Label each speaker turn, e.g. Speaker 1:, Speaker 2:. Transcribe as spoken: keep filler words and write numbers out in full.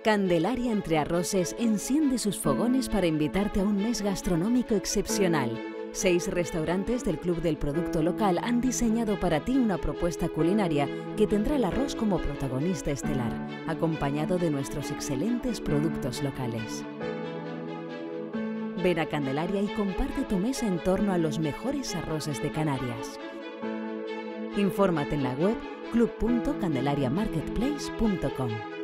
Speaker 1: Candelaria Entre Arroses enciende sus fogones para invitarte a un mes gastronómico excepcional. Seis restaurantes del Club del Producto Local han diseñado para ti una propuesta culinaria que tendrá el arroz como protagonista estelar, acompañado de nuestros excelentes productos locales. Ven a Candelaria y comparte tu mesa en torno a los mejores arroces de Canarias. Infórmate en la web club punto candelaria marketplace punto com.